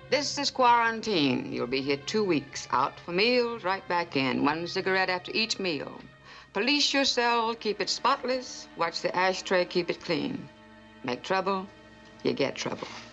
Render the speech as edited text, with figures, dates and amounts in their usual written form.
This is quarantine. You'll be here 2 weeks. Out for meals, right back in. 1 cigarette after each meal. Police your cell, keep it spotless. Watch the ashtray, keep it clean. Make trouble, you get trouble.